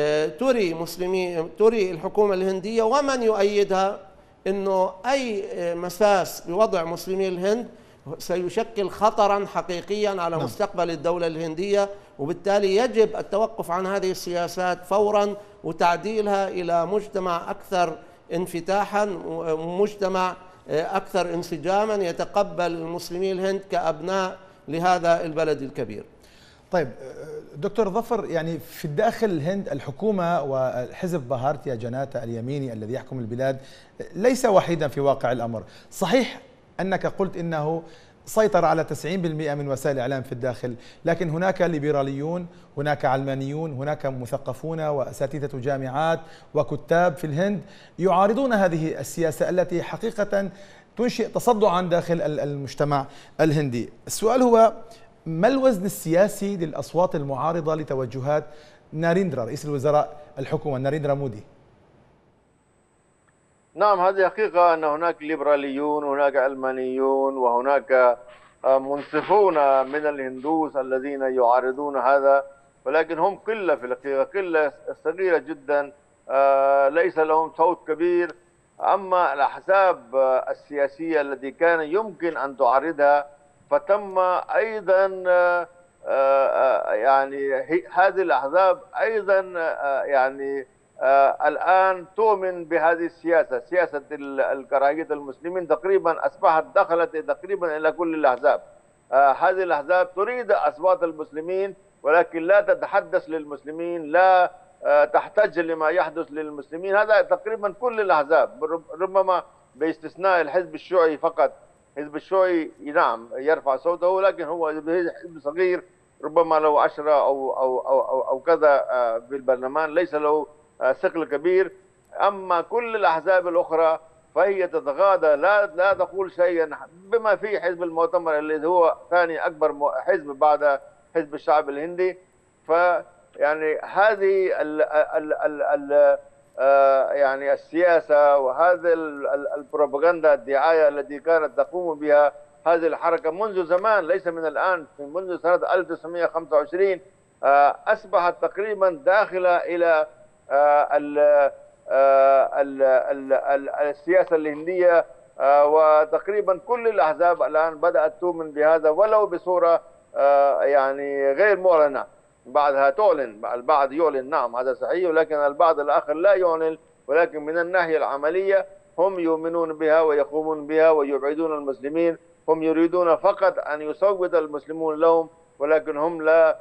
تري الحكومة الهندية ومن يؤيدها أنه أي مساس بوضع مسلمي الهند سيشكل خطرا حقيقيا على مستقبل الدولة الهندية، وبالتالي يجب التوقف عن هذه السياسات فورا وتعديلها إلى مجتمع أكثر انفتاحا، مجتمع أكثر انسجاما يتقبل المسلمين الهند كأبناء لهذا البلد الكبير. طيب دكتور ظفر، يعني في الداخل الهند الحكومة وحزب بهارتيا جناتا اليميني الذي يحكم البلاد ليس وحيدا في واقع الأمر. صحيح أنك قلت إنه سيطر على 90% من وسائل الإعلام في الداخل، لكن هناك ليبراليون، هناك علمانيون، هناك مثقفون وأساتذة جامعات وكتاب في الهند يعارضون هذه السياسة التي حقيقة تنشئ تصدعا داخل المجتمع الهندي. السؤال هو: ما الوزن السياسي للأصوات المعارضة لتوجهات ناريندرا رئيس الوزراء الحكومة ناريندرا مودي؟ نعم، هذه حقيقة أن هناك ليبراليون، هناك علمانيون، وهناك منصفون من الهندوس الذين يعارضون هذا، ولكن هم قلة في الحقيقة، قلة صغيرة جدا، ليس لهم صوت كبير. أما الأحزاب السياسية التي كان يمكن أن تعارضها فتم أيضا يعني هذه الأحزاب أيضا يعني الآن تؤمن بهذه السياسة، سياسة الكراهية المسلمين تقريبا أصبحت دخلت تقريبا إلى كل الأحزاب. هذه الأحزاب تريد أصوات المسلمين ولكن لا تتحدث للمسلمين، لا تحتج لما يحدث للمسلمين. هذا تقريبا كل الأحزاب، ربما باستثناء الحزب الشيوعي فقط. الحزب الشيوعي نعم يرفع صوته، لكن هو حزب صغير، ربما له 10 أو كذا في البرلمان، ليس له ثقل كبير. أما كل الأحزاب الأخرى فهي تتغاضى، لا تقول شيئا، بما في حزب المؤتمر الذي هو ثاني أكبر حزب بعد حزب الشعب الهندي. فيعني هذه يعني السياسة وهذه البروباغندا، الدعاية التي كانت تقوم بها هذه الحركة منذ زمان، ليس من الآن، منذ سنة 1925 أصبحت تقريبا داخلة إلى السياسة الهندية، وتقريبا كل الأحزاب الآن بدأت تؤمن بهذا ولو بصورة يعني غير معلنة. بعضها تعلن، البعض يعلن، نعم هذا صحيح، ولكن البعض الآخر لا يعلن، ولكن من الناحية العملية هم يؤمنون بها ويقومون بها ويبعدون المسلمين. هم يريدون فقط أن يصوت المسلمون لهم، ولكن هم لا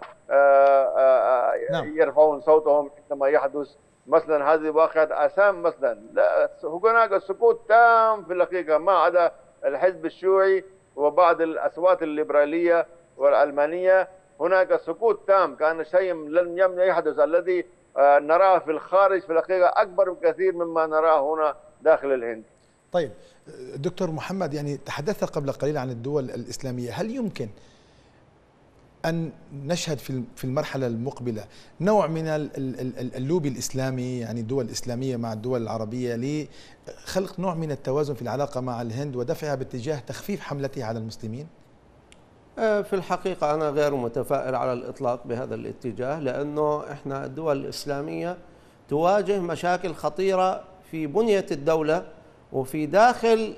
يرفعون صوتهم عندما يحدث مثلا هذه واقعة آسام مثلا. هناك سكوت تام في الحقيقة، ما عدا الحزب الشيوعي وبعض الأصوات الليبرالية والعلمانية، هناك سكوت تام، كان شيء لم يحدث. الذي نراه في الخارج في الحقيقة أكبر بكثير مما نراه هنا داخل الهند. طيب دكتور محمد، يعني تحدثت قبل قليل عن الدول الإسلامية، هل يمكن أن نشهد في المرحلة المقبلة نوع من اللوبي الإسلامي، يعني الدول الإسلامية مع الدول العربية، لخلق نوع من التوازن في العلاقة مع الهند ودفعها باتجاه تخفيف حملتها على المسلمين؟ في الحقيقة أنا غير متفائل على الإطلاق بهذا الاتجاه، لأنه إحنا الدول الإسلامية تواجه مشاكل خطيرة في بنية الدولة وفي داخل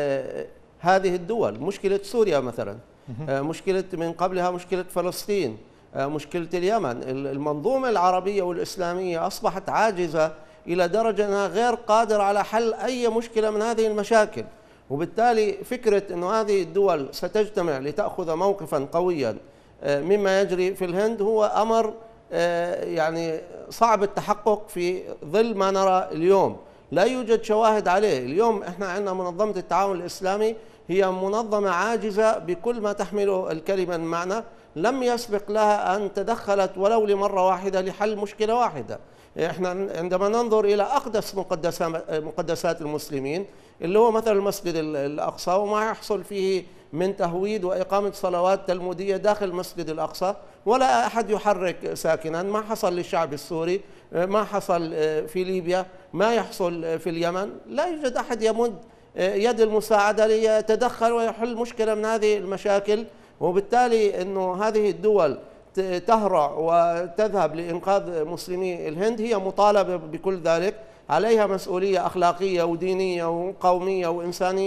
هذه الدول. مشكلة سوريا مثلا، مشكلة من قبلها مشكلة فلسطين، مشكلة اليمن. المنظومة العربية والإسلامية أصبحت عاجزة إلى درجة أنها غير قادرة على حل أي مشكلة من هذه المشاكل، وبالتالي فكرة أن هذه الدول ستجتمع لتأخذ موقفا قويا مما يجري في الهند هو أمر يعني صعب التحقق في ظل ما نرى اليوم. لا يوجد شواهد عليه. اليوم احنا عندنا منظمة التعاون الإسلامي، هي منظمة عاجزة بكل ما تحمله الكلمة من معنى، لم يسبق لها أن تدخلت ولو لمرة واحدة لحل مشكلة واحدة. احنا عندما ننظر إلى أقدس مقدسات المسلمين اللي هو مثل المسجد الأقصى وما يحصل فيه من تهويد وإقامة صلوات تلمودية داخل المسجد الأقصى، ولا أحد يحرك ساكنا. ما حصل للشعب السوري، ما حصل في ليبيا، ما يحصل في اليمن. لا يوجد أحد يمد يد المساعدة ليتدخل ويحل مشكلة من هذه المشاكل. وبالتالي أنه هذه الدول تهرع وتذهب لإنقاذ مسلمي الهند هي مطالبة بكل ذلك، عليها مسؤولية أخلاقية ودينية وقومية وإنسانية،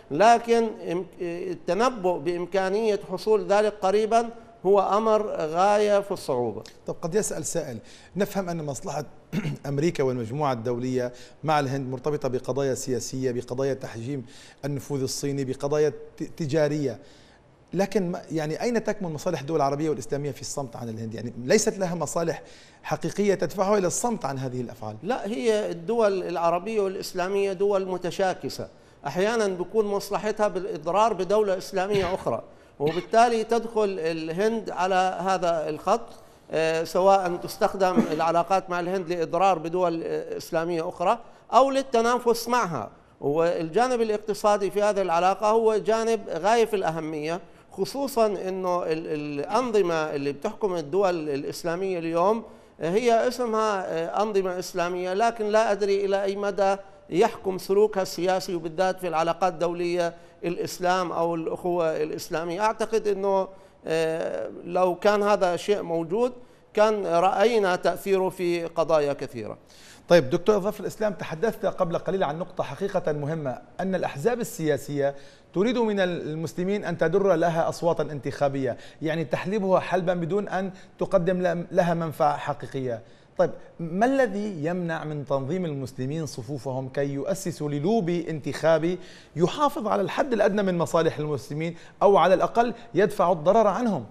لكن التنبؤ بإمكانية حصول ذلك قريبا هو أمر غاية في الصعوبة. طب قد يسأل سائل، نفهم أن مصلحة أمريكا والمجموعة الدولية مع الهند مرتبطة بقضايا سياسية، بقضايا تحجيم النفوذ الصيني، بقضايا تجارية، لكن يعني أين تكمن مصالح الدول العربية والإسلامية في الصمت عن الهند؟ يعني ليست لها مصالح حقيقية تدفعها إلى الصمت عن هذه الأفعال. لا، هي الدول العربية والإسلامية دول متشاكسة، أحيانا بيكون مصلحتها بالإضرار بدولة إسلامية أخرى، وبالتالي تدخل الهند على هذا الخط، سواء تستخدم العلاقات مع الهند لإضرار بدول إسلامية أخرى أو للتنافس معها. والجانب الاقتصادي في هذه العلاقة هو جانب غاية في الأهمية، خصوصا أنه الأنظمة اللي بتحكم الدول الإسلامية اليوم هي اسمها أنظمة إسلامية، لكن لا أدري إلى أي مدى يحكم سلوكها السياسي، وبالذات في العلاقات الدولية الإسلام أو الأخوة الإسلامية. أعتقد أنه لو كان هذا شيء موجود كان رأينا تأثيره في قضايا كثيرة. طيب دكتور ظفر الإسلام، تحدثت قبل قليل عن نقطة حقيقة مهمة، أن الأحزاب السياسية تريد من المسلمين أن تدر لها أصواتا انتخابية، يعني تحلبها حلبا بدون أن تقدم لها منفعة حقيقية. طيب ما الذي يمنع من تنظيم المسلمين صفوفهم كي يؤسسوا للوبي انتخابي يحافظ على الحد الأدنى من مصالح المسلمين، أو على الأقل يدفع الضرر عنهم؟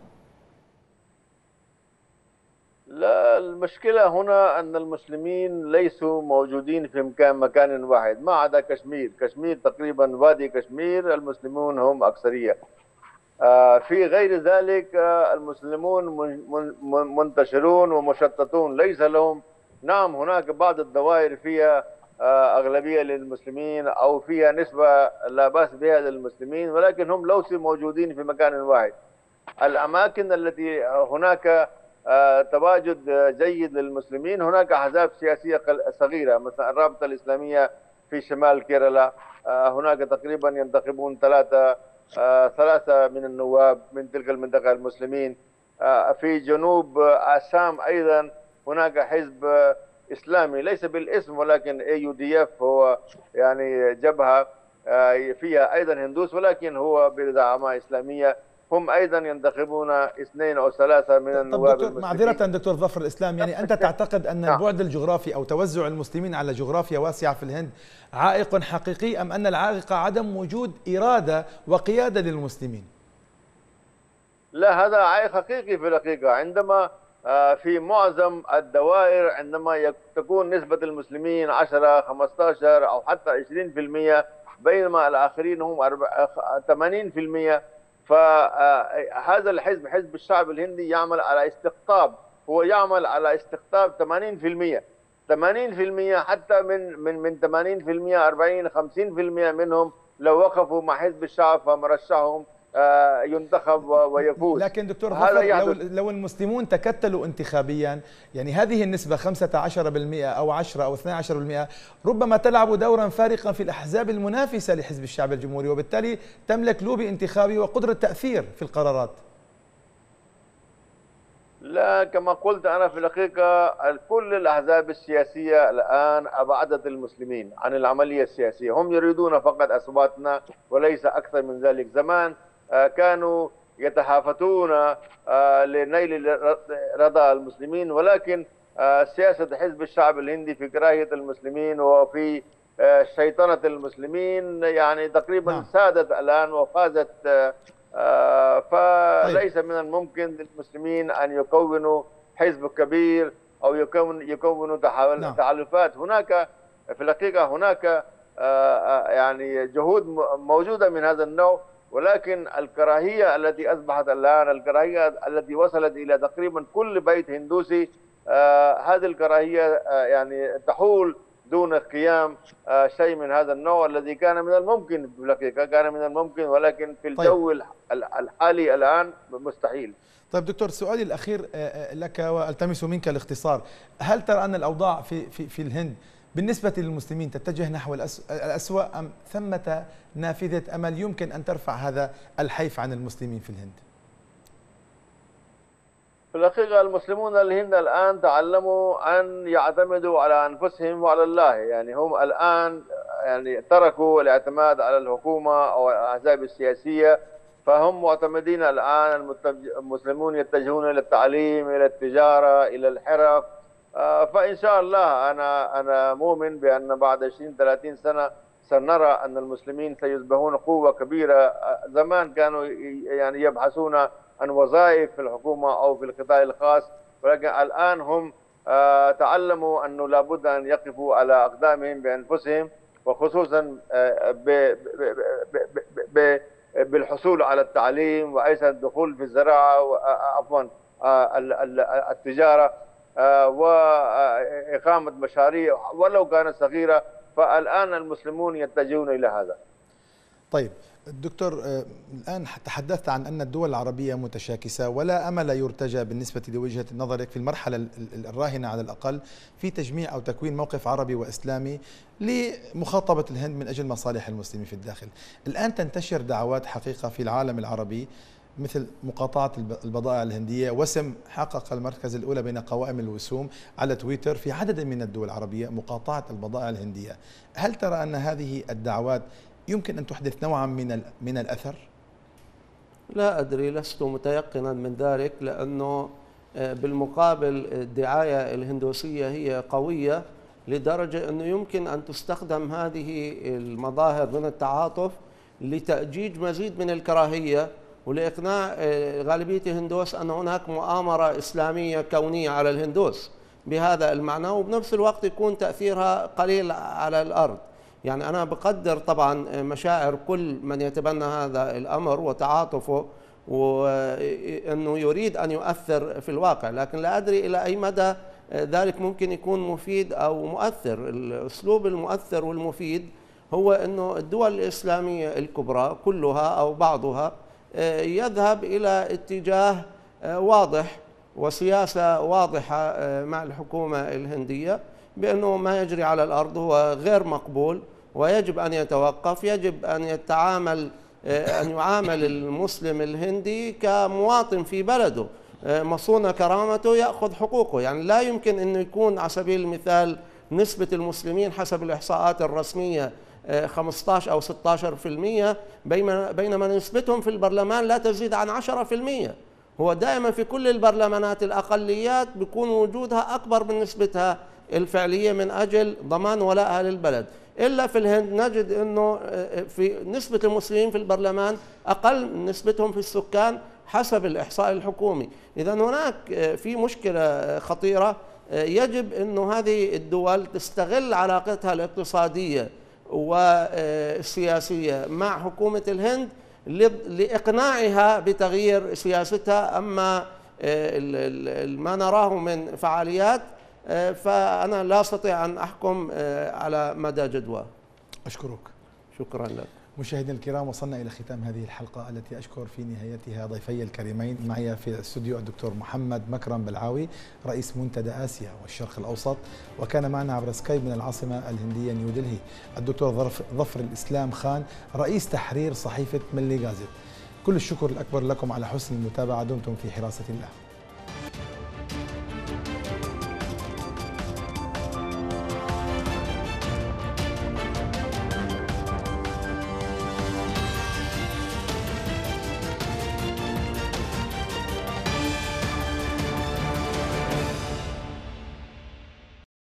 لا، المشكلة هنا أن المسلمين ليسوا موجودين في مكان واحد، ما عدا كشمير. كشمير تقريبا، وادي كشمير المسلمون هم أكثرية. في غير ذلك المسلمون منتشرون ومشتتون، ليس لهم. نعم، هناك بعض الدوائر فيها أغلبية للمسلمين أو فيها نسبة لا بأس بها للمسلمين، ولكن هم ليسوا موجودين في مكان واحد. الأماكن التي هناك تواجد جيد للمسلمين، هناك أحزاب سياسية صغيرة، مثلا الرابطة الإسلامية في شمال كيرلا، هناك تقريبا ينتخبون ثلاثة من النواب من تلك المنطقة المسلمين. في جنوب آسام أيضا هناك حزب إسلامي ليس بالاسم، ولكن AUDF هو يعني جبهة فيها أيضا هندوس، ولكن هو بدعامة إسلامية، هم أيضا ينتخبون 2 أو 3 من النواب دكتور المسلمين. معذرة دكتور ظفر الإسلام، يعني أنت تعتقد أن البعد الجغرافي أو توزع المسلمين على جغرافيا واسعة في الهند عائق حقيقي، أم أن العائق عدم وجود إرادة وقيادة للمسلمين؟ لا، هذا عائق حقيقي في الحقيقة. عندما في معظم الدوائر عندما تكون نسبة المسلمين 10 15 أو حتى 20%، بينما الآخرين هم 80%، فهذا الحزب، حزب الشعب الهندي، يعمل على استقطاب، هو يعمل على استقطاب 80%. 80% حتى من 80%، 40 50% منهم لو وقفوا مع حزب الشعب فمرشحهم ينتخب ويفوز. لكن دكتور ظفر، لو المسلمون تكتلوا انتخابيا، يعني هذه النسبة 15% أو 10 أو 12% ربما تلعب دورا فارقا في الأحزاب المنافسة لحزب الشعب الجمهوري، وبالتالي تملك لوبي انتخابي وقدرة تأثير في القرارات. لا، كما قلت أنا في الحقيقة كل الأحزاب السياسية الآن أبعدت المسلمين عن العملية السياسية، هم يريدون فقط أصواتنا وليس أكثر من ذلك. زمان كانوا يتهافتون لنيل رضا المسلمين، ولكن سياسة حزب الشعب الهندي في كراهية المسلمين وفي شيطنة المسلمين يعني تقريبا سادت الآن وفازت. فليس من الممكن للمسلمين أن يكونوا حزب كبير أو يكونوا تحالفات. هناك في الحقيقة هناك يعني جهود موجودة من هذا النوع، ولكن الكراهية التي أصبحت الآن، الكراهية التي وصلت إلى تقريبا كل بيت هندوسي، هذه الكراهية يعني تحول دون قيام شيء من هذا النوع الذي كان من الممكن في الحقيقة، كان من الممكن، ولكن في الجو الحالي الآن مستحيل. طيب دكتور، سؤالي الأخير لك والتمس منك الاختصار، هل ترى أن الأوضاع في الهند بالنسبة للمسلمين تتجه نحو الأسوأ، أم ثمة نافذة أمل يمكن أن ترفع هذا الحيف عن المسلمين في الهند؟ في الحقيقة المسلمون الهند الآن تعلموا أن يعتمدوا على أنفسهم وعلى الله، يعني هم الآن يعني تركوا الاعتماد على الحكومة أو الأحزاب السياسية، فهم معتمدين الآن. المسلمون يتجهون إلى التعليم، إلى التجارة، إلى الحرف. فإن شاء الله أنا مؤمن بأن بعد 20-30 سنة سنرى أن المسلمين سيصبحون قوة كبيرة. زمان كانوا يعني يبحثون عن وظائف في الحكومة أو في القطاع الخاص، ولكن الآن هم تعلموا أنه لابد أن يقفوا على أقدامهم بأنفسهم، وخصوصا بالحصول على التعليم، وأيضا الدخول في الزراعة، عفوا التجارة، وإقامة مشاريع ولو كانت صغيرة. فالآن المسلمون يتجهون إلى هذا. طيب دكتور، الآن تحدثت عن أن الدول العربية متشاكسة ولا أمل يرتجى بالنسبة لوجهة نظرك في المرحلة الراهنة على الأقل في تجميع أو تكوين موقف عربي وإسلامي لمخاطبة الهند من أجل مصالح المسلمين في الداخل. الآن تنتشر دعوات حقيقة في العالم العربي مثل مقاطعة البضائع الهندية، وسم حقق المركز الأولى بين قوائم الوسوم على تويتر في عدد من الدول العربية مقاطعة البضائع الهندية. هل ترى أن هذه الدعوات يمكن أن تحدث نوعا من الأثر؟ لا أدري، لست متيقنا من ذلك، لأنه بالمقابل الدعاية الهندوسية هي قوية لدرجة أنه يمكن أن تستخدم هذه المظاهر من التعاطف لتأجيج مزيد من الكراهية ولإقناع غالبية الهندوس أن هناك مؤامرة إسلامية كونية على الهندوس بهذا المعنى، وبنفس الوقت يكون تأثيرها قليل على الأرض. يعني أنا بقدر طبعا مشاعر كل من يتبنى هذا الأمر وتعاطفه وأنه يريد أن يؤثر في الواقع، لكن لا أدري إلى أي مدى ذلك ممكن يكون مفيد أو مؤثر. الأسلوب المؤثر والمفيد هو أنه الدول الإسلامية الكبرى كلها أو بعضها يذهب إلى اتجاه واضح وسياسة واضحة مع الحكومة الهندية بأنه ما يجري على الأرض هو غير مقبول ويجب أن يتوقف. يجب أن يعامل المسلم الهندي كمواطن في بلده، مصون كرامته، يأخذ حقوقه. يعني لا يمكن أن يكون على سبيل المثال نسبة المسلمين حسب الإحصاءات الرسمية 15 أو 16%، بينما نسبتهم في البرلمان لا تزيد عن 10%. هو دائما في كل البرلمانات الأقليات بيكون وجودها أكبر من نسبتها الفعلية من أجل ضمان ولائها للبلد. إلا في الهند نجد أنه في نسبة المسلمين في البرلمان أقل من نسبتهم في السكان حسب الإحصاء الحكومي. إذن هناك في مشكلة خطيرة، يجب أنه هذه الدول تستغل علاقتها الاقتصادية والسياسية مع حكومة الهند لإقناعها بتغيير سياستها. أما ما نراه من فعاليات فأنا لا أستطيع أن أحكم على مدى جدوى. أشكرك. شكرا لك. مشاهدينا الكرام، وصلنا إلى ختام هذه الحلقة التي أشكر في نهايتها ضيفي الكريمين. معي في الاستوديو الدكتور محمد مكرم بلعاوي رئيس منتدى آسيا والشرق الأوسط، وكان معنا عبر سكايب من العاصمة الهندية نيودلهي الدكتور ظفر الإسلام خان رئيس تحرير صحيفة ملي غازت. كل الشكر الأكبر لكم على حسن المتابعة. دمتم في حراسة الله.